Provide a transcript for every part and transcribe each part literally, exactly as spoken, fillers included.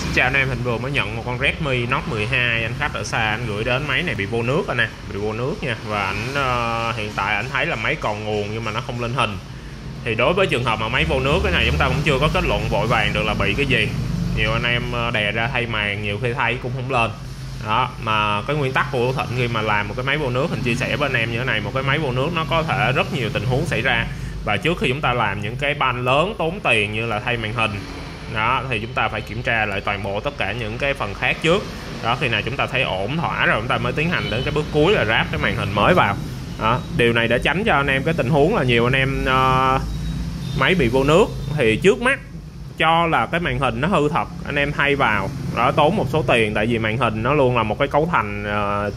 Chào anh em, Thịnh vừa mới nhận một con Redmi Note mười hai. Anh khách ở xa anh gửi đến, máy này bị vô nước anh nè, bị vô nước nha. Và ảnh uh, hiện tại anh thấy là máy còn nguồn nhưng mà nó không lên hình. Thì đối với trường hợp mà máy vô nước cái này chúng ta cũng chưa có kết luận vội vàng được là bị cái gì. Nhiều anh em đè ra thay màn, nhiều khi thay cũng không lên. Đó, mà cái nguyên tắc của Thịnh khi mà làm một cái máy vô nước, Thịnh chia sẻ với anh em như thế này, một cái máy vô nước nó có thể rất nhiều tình huống xảy ra. Và trước khi chúng ta làm những cái ban lớn tốn tiền như là thay màn hình đó, thì chúng ta phải kiểm tra lại toàn bộ tất cả những cái phần khác trước đó. Khi nào chúng ta thấy ổn thỏa rồi chúng ta mới tiến hành đến cái bước cuối là ráp cái màn hình mới vào đó. Điều này để tránh cho anh em cái tình huống là nhiều anh em uh, máy bị vô nước thì trước mắt cho là cái màn hình nó hư thật, anh em thay vào đó tốn một số tiền, tại vì màn hình nó luôn là một cái cấu thành uh,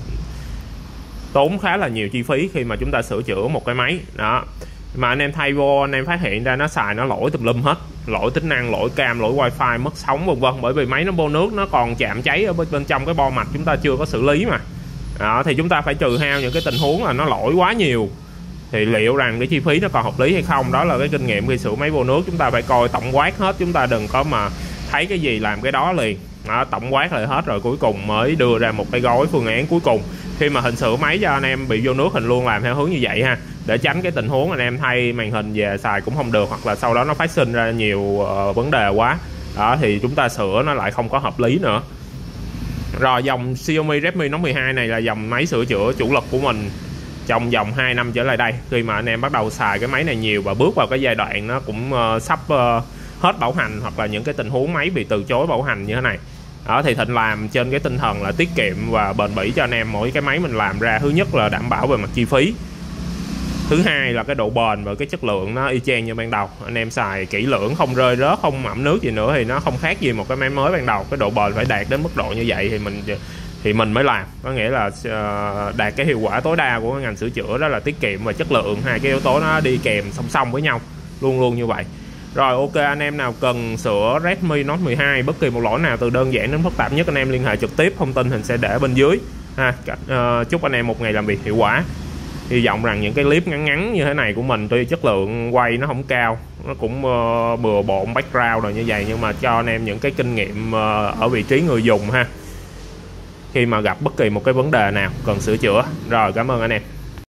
tốn khá là nhiều chi phí khi mà chúng ta sửa chữa một cái máy đó. Mà anh em thay vô, anh em phát hiện ra nó xài nó lỗi tùm lum hết, lỗi tính năng, lỗi cam, lỗi wifi, mất sóng vân vân, bởi vì máy nó vô nước, nó còn chạm cháy ở bên trong cái bo mạch chúng ta chưa có xử lý mà đó. Thì chúng ta phải trừ hao những cái tình huống là nó lỗi quá nhiều, thì liệu rằng cái chi phí nó còn hợp lý hay không. Đó là cái kinh nghiệm khi sửa máy vô nước, chúng ta phải coi tổng quát hết, chúng ta đừng có mà thấy cái gì làm cái đó liền đó, tổng quát lại hết rồi cuối cùng mới đưa ra một cái gói phương án cuối cùng. Khi mà Hình sửa máy cho anh em bị vô nước, Hình luôn làm theo hướng như vậy ha, để tránh cái tình huống anh em thay màn hình về xài cũng không được, hoặc là sau đó nó phát sinh ra nhiều uh, vấn đề quá đó, thì chúng ta sửa nó lại không có hợp lý nữa. Rồi, dòng Xiaomi Redmi Note mười hai này là dòng máy sửa chữa chủ lực của mình trong vòng hai năm trở lại đây. Khi mà anh em bắt đầu xài cái máy này nhiều và bước vào cái giai đoạn nó cũng uh, sắp uh, hết bảo hành, hoặc là những cái tình huống máy bị từ chối bảo hành như thế này đó, thì Thịnh làm trên cái tinh thần là tiết kiệm và bền bỉ cho anh em. Mỗi cái máy mình làm ra, thứ nhất là đảm bảo về mặt chi phí, thứ hai là cái độ bền và cái chất lượng nó y chang như ban đầu. Anh em xài kỹ lưỡng, không rơi rớt, không ẩm nước gì nữa thì nó không khác gì một cái máy mới ban đầu. Cái độ bền phải đạt đến mức độ như vậy thì mình thì mình mới làm, có nghĩa là uh, đạt cái hiệu quả tối đa của ngành sửa chữa, đó là tiết kiệm và chất lượng, hai cái yếu tố nó đi kèm song song với nhau, luôn luôn như vậy. Rồi, ok, anh em nào cần sửa Redmi Note mười hai bất kỳ một lỗi nào từ đơn giản đến phức tạp nhất, anh em liên hệ trực tiếp, thông tin Hình sẽ để bên dưới ha. Uh, chúc anh em một ngày làm việc hiệu quả. Hy vọng rằng những cái clip ngắn ngắn như thế này của mình, tuy chất lượng quay nó không cao, nó cũng uh, bừa bộn background rồi như vậy, nhưng mà cho anh em những cái kinh nghiệm uh, ở vị trí người dùng ha, khi mà gặp bất kỳ một cái vấn đề nào cần sửa chữa. Rồi, cảm ơn anh em.